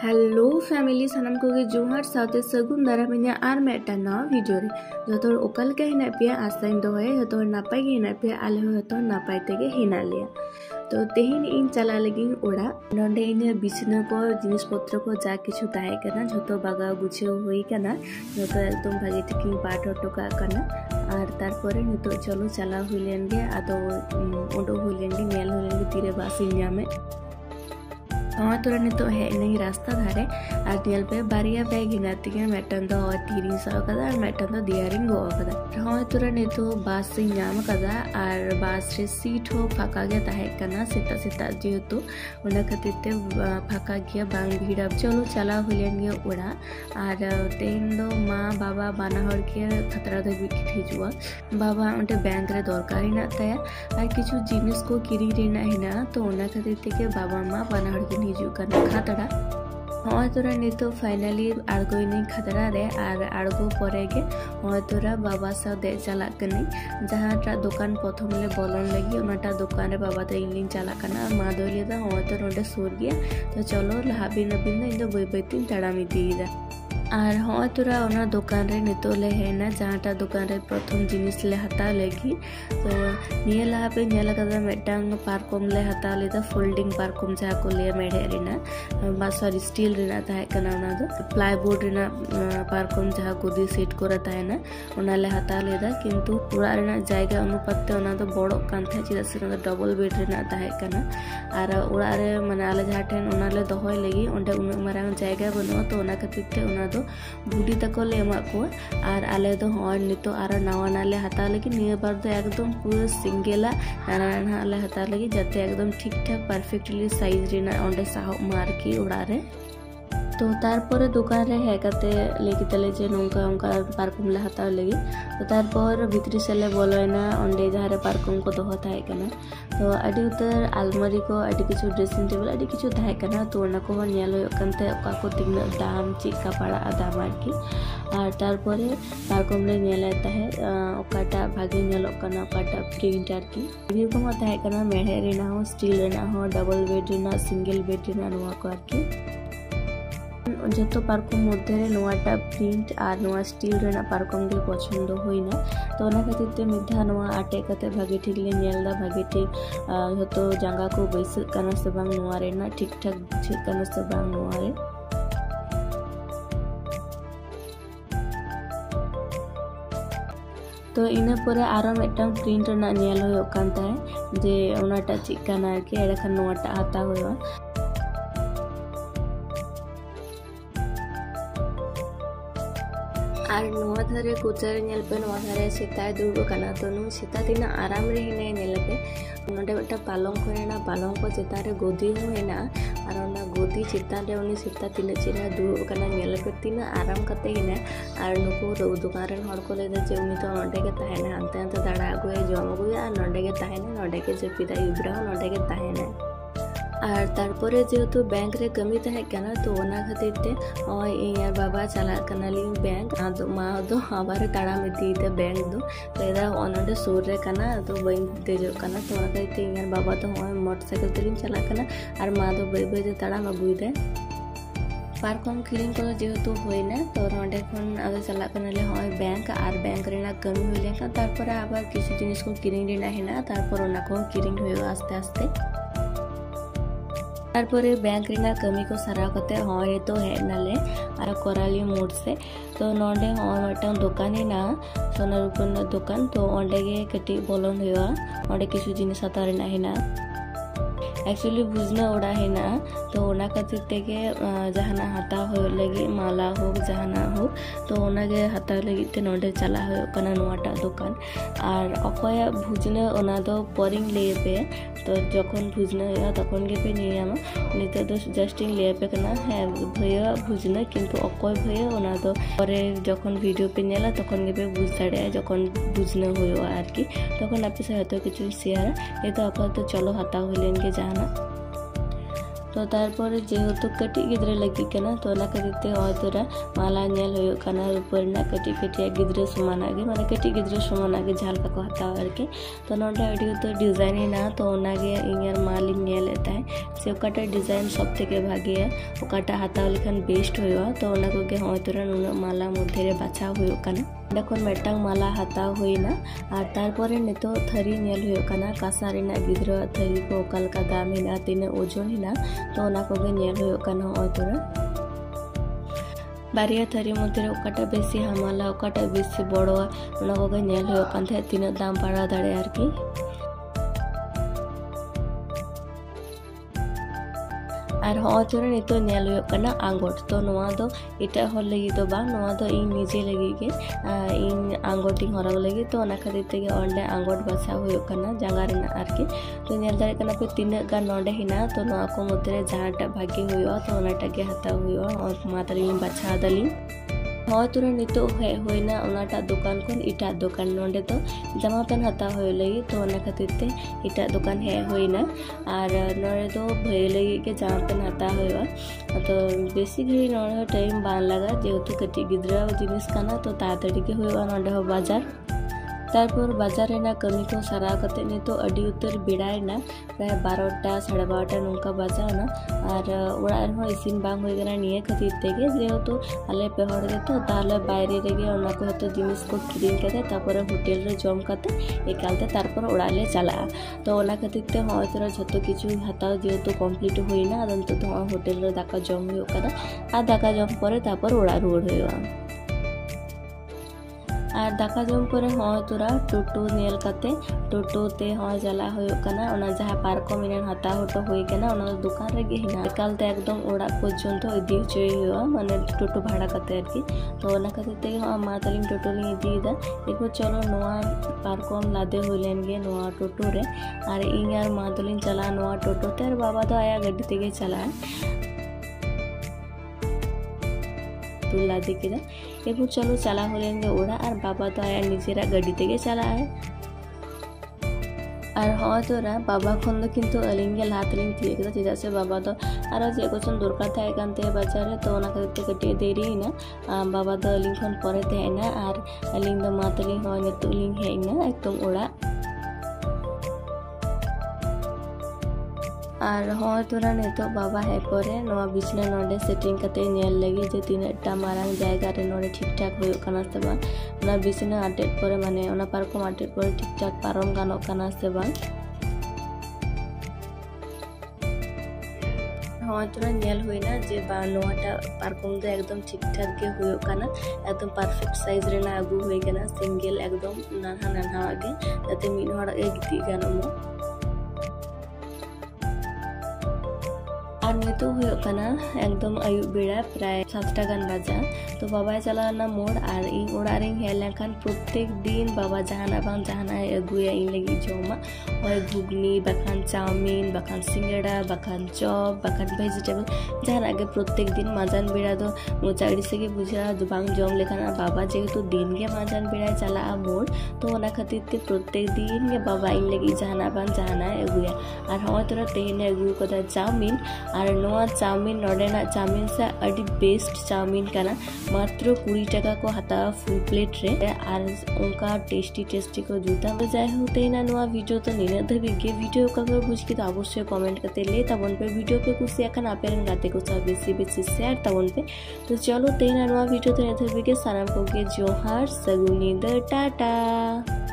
Hello family सानम को जोहार साथे सगुन दाराम आर मेटा नवा वीडियो रे जो ओकल के हिना पे आसाइन दोहे जो नापाय के हिना पे आले हो नापाय तेगे हिना लिया तो तेहिन इन चला लगी ओड़ा नोंडे इन बिछना को जिनिस पत्र को जा किछु ताहे कना जो बागा गुछे हुई कना जो एकदम भागे ठिक पाठ टोका कना और तारपरे नितो चलो चला हुइलेन गे आदो ओडो हुइलेन गे नेल हुइलेन गे तीरे बासी न्यामे हाँ तोरा नितो है नहीं रास्ता धारे और नेल पे बारिया बैग हिनाती है मेटन दो तीरिंग सौ कदा और मेटन दो दियारिंग गो कदा हाँ तोरा नितो बास से नाम कदा और बास रे सीट हो फाका गया ताहे कना सेता सेता जेहेतु उना खातिर फाका गया बांग भीड़ चलो चला हुलेन गया ओड़ा और तेहिंदो माँ बाबा बाना हर के खतरा धबी हिजुआ बाबा उनटे बैंक रे दरकार हिना ताया और किछु जिनिस को किरी रेना हिना तो उना खातिर तेके बाबा माँ बाना हर के खातड़ा हाँ तोरा नितो फाइनली आड़गोई नहीं खतरा रे और आड़गो परे के हाँ तोरा बाबा सा दे चला कनी जहाँ दुकान प्रथम ले बोलन लगी उनाटा दुकान रे बाबा तो इनलिंग चला कना मा दो लेदा हाँ तो नोडे सूर गया तो चलो लहाबी नबीन इन दो बई बईतीन तड़ाम इदीदा और हाँ तोरा उना दुकान रे नितो ले हेना जहाँटा दुकान रे प्रथम जिनिस ले हता लेगी तो निये लहा पे नेल कदा मेटांग पारकम ले हता लेदा फोल्डिंग पारकम जहाँ को ले मेढ़े रेना सॉरी स्टील रेना ताहे कना उना दो प्लाईबोर्ड रेना पारकम जहाँ को दी सीट को रहता है ना उना ले हता लेदा किंतु उड़ा रेना जायगा अनुपात ते उना दो बड़ो कान था चिदा से उना डबल बेड रेना ताहे कना और उड़ा रे माने आले जहाँ ठेन उना ले दोहय लेगी ओंडे उना मारांग जायगा बनुआ तो उना खातिर ते उना दो बुढ़ी तक ले एमा को और आले दो हर नितो आरो नावा नाले हता लगी निये बार दो एकदम पूरा सिंगेला नाना नाना ले हता लगी जाते एकदम ठीक ठाक परफेक्टली साइज रेना ओंडे साहो मार की उड़ा रे तो तारपर दुकान रे है कते लेकी तले जे नोंका ओंका पारकम ले हता लगी तो तारपर भितरी से ले बोलोना ओंडे जहाँ रे पारकम को दोह थाहे कना तो अडी उतर आलमारी को अडी किछु ड्रेसिंग टेबल अडी किछु थाहे कना तो ओना को नेलो कनते ओका को तिगना दाम चिका पड़ा दाम आरकी और तारपरे पारकम ले नेला ताहे ओकाटा भागे नेलो कना ओकाटा प्रिंट आरकी भी को थाहे कना मेढ़े रेना हो स्टील रेना हो डबल बेड रेना सिंगल बेड रेना नोआ को आरकी जो पारकम मध्य नोटा प्रिंट और नोआ स्टील रेना पारकम गे पसंद होइना तो ओना खातिर ते मिधा नोआ आटे कते भागे ठीक ले नेलदा भागे ठीक जो जांगा को बैस कना से बांग नोआ रेना ठीक ठाक बुझे कना से बांग नोआ रे तो इना परे आरो मेटांग प्रिंट रेना नेल होय कांता है जे ओनाटा चिकाना के एडा नोआटा आता होय और नोआ धारे कोचारे नेल पे नोआ धारे सीता दुर्ब कना तो नु सीता तीना आराम रे हिने नेल पे नोडे बेटा पालंग कोरेना पालंग को चिता रे गोदी होइना और ओना गोदी चिता रे उनी सीता तीना चिरा दुर्ब कना नेल पे तीना आराम कते हिना और नुको दुकान रे हर को ले जे उनी तो नोडे के ताहेना अंते अंते दाड़ा आगुए जम आगुए और नोडे के ताहेना नोडे के जपिदा युद्रा नोडे के ताहेना और तारपरे जेहेतु बैंक रे कमी ताहे कना तो ओना खातिर ते यार बाबा चला कना ली बैंक आदो मा दो आबार ताड़ाम इदीते बैंक दो पेदा ओनडे सूर रे कना तो बइन देजो कना तो ओना खातिर ते यार बाबा तो मोटरसाइकिल तेलिम चला कना और मा दो बई बई ताड़ाम अगुई दे पारकम किरिंग को जेहेतु होइना तो नोडे खन आदो चला कना ले होय बैंक और बैंक रेना कमी होइले का तारपर आबार किछु जिनिस को किरिंग रेना हेना तारपर ओना को किरिंग होयो आस्ते आस्ते तारपरे बैंक रेना कमी को सारा कते हाँ ये तो है नाले और कोराली मोड़ से तो नोडे हाँ मटन दुकान ही ना सोना रुपन दुकान तो ओंडे गे कटी बोलन हुआ ओंडे किछु जिनिस हता रेना ही ना एक्चुअली बुझना उड़ा है ना तो ओना खातिर तेगे जहाना हता हो लगी माला हो जहाना हो तो ओना गे हता लगी ते नोडे चला हो कना नोटा दुकान और अकोया भुजना ओना दो पोरिंग ले पे तो जखन भुजना या तखन गे पे नियामा निते दो जस्टिंग ले पे कना है भैया भुजना किंतु अकोय भैया ओना दो परे जखन वीडियो पे नेला तखन गे पे बुझ दाड़े जखन भुजना होयो आरकी तखन आपे से हतो किछु शेयर ए तो आपा तो चलो हता होलेन के जाना तो तारपर जेहेतु कटी गिद्रे लगी कना तो ना खातिर हयतोरा माला नेल होयो कना ऊपर ना कटी कटी गिद्रे समाना गे माने कटी गिद्रे समाना गे झाल का को हताव आरके तो नोंडे अडी तो डिजाइन ना तो ओनागे इनर मालिक नेल लेता है से ओकाटा डिजाइन सब थेके भागे ओकाटा हताव लेखन बेस्ट होयो तो ओना को गे हयतोरा नुना माला मध्य रे बाछा होयो कना देखो मेटांग माला हताव होइना और तारपरे नितो थरी नेल होयो कना कासा रेना गिद्रा थरी को ओकल का दाम हिना तिना ओजन हिना तो ओना को गे नेल होयो कना हयतोरा बारिया थरी मध्य ओकाटा बेसी हामाला ओकाटा बेसी बड़ो ओना को गे नेल होयो कान थे तिना दाम पाड़ा दाड़े आरकी और हयतोरा नितो नेल होयो कना आंगोट तो नोआ दो इटा हर लगी तो बा नोआ दो इन निजे लगी के इन आंगोटी हरग लगी तो ओना खातिर तेगे ओंडे आंगोट बाछा होयो कना जांगा रेना आरकी तो नेल दाड़े कना पे तीन गा नोंडे हिना तो नोआ को मध्य जहाटा भागी होयो तो ओनाटा गे हता होयो और माताली बाछा दली हयतोरा नितो होइना ओनाटा दुकान खन इटा दुकान नोंडे तो जमा पेन हता होय लगी तो ओना खातिर ते इटा दुकान हे होइना और नोरे तो भय लगी के जमा पेन हता होयो तो बेसी घड़ी नोरे टाइम बान लगा जेहेतु कटी गिद्रा जिनिस काना तो तातड़ी के होयो नोंडे हो बाजार तारपर बाजार रेना कमी को सारा कते ने तो अडी उतर बिड़ायना प्राय 12टा 12:30 नोंका बाजावना और ओड़ा रहो इसिन बांग होय गना निये खातिर तेगे जेहेतु आले पे हड़ गे तो ताले बायरे रेगे ओना को हतो जिनिस को किरिंग कते तारपर होटल रे जम कते एकालते तारपर ओड़ा ले चला तो ओना खातिर ते हयतोरा झतो किछु हताव जेहेतु कमप्लीट होइना अदन तो होटल रे दाका जम होयो कदा आ दाका जम परे तारपर ओड़ा रुड़ होयो और दाका जम पर हयतोरा टोटो नेल काते टोटो ते हय जाला होयो कना ओना जहा पार्को मिनन हता होटो होय कना ओना दुकान रे गे हिना एकालते एकदम ओड़ा पर्यंत इदी चोय होयो माने टोटो भाड़ा काते आरकी तो ओना खातिर ते मा तालिम टोटो लिं इदीदा एको चलो नोआ पार्को हम लादे होइलेन गे नोआ टोटो रे और इन यार मा तालिम चला नोआ टोटो ते बाबा तो आया गड्डी तेगे चला ला देखिदा एबो चलो चला होलेंगे ओड़ा और बाबा तो आया निजेरा गड्डी तेगे चला है और हयतोरा बाबा खन दो किन्तु अलिंगे लातलिंग थिए केदा चेदा से बाबा तो आरो जे कोचन दरकार थाय कानते बाजार रे तो ओना खातिर कटे देरी ना बाबा तो अलिंग खन परे तेना और अलिंग दो मातलिंग होय नेतु लिंग हेना एकदम ओड़ा और हयतोरा नेतो बाबा हे परे नोआ बिछना नोंडे सेटिंग कते नेल लगी जे तीनटा मारांग जायगा रे नोंडे ठीक ठाक होयो कना से बा ना बिछना आटेट परे माने ओना पार्को आटेट परे ठीक ठाक पारम गानो कना से बा हयतोरा नेल होइना जे बा नोआटा पार्कम दे एकदम ठीक ठाक के होयो कना एकदम परफेक्ट साइज रे ना आगु होय कना सिंगल एकदम नाना नाना आगे जते मिन हड़ ए गिति गानो और नितो हुयो कना एकदम आयुब बेड़ा प्राय 7टा गान बाजा तो बाबा चलाना मोड़ और इन ओड़ा रे हेला खान प्रत्येक दिन बाबा जहाना बांग जहाना अगुया इन लगी जोमा और घुगनी बखान चाउमीन बखान सिंगड़ा बखान चॉप बखान वेजिटेबल जहाना आगे प्रत्येक दिन माजान बेड़ा दो मोचाड़ी से के बुझा बांग जम लेखाना बाबा जेहेतु दिन के माजान बेड़ा चला मोड़ तो ओना खातिर ते प्रत्येक दिन के बाबा इन लगी जहाना बांग जहाना अगुया और हयतोरा तेहेने अगु कदा चाउमीन और नोआ चाउमीन नोडेना चाउमीन से अड़ी बेस्ट चाउमीन कना मात्र 20 टाका को हतावा फुल प्लेट रे और उनका टेस्टी को जूता जाय होते ना नोआ वीडियो तो निने धबिगे वीडियो का बुझ के तो अवश्य कमेंट करते ले तबन पे वीडियो पे कुछ एखन आपेरन गाते को सब बेसी शेयर तबन पे तो चलो तेना नोआ वीडियो तो धबिगे साराम को के जोहार सगुनी द टाटा।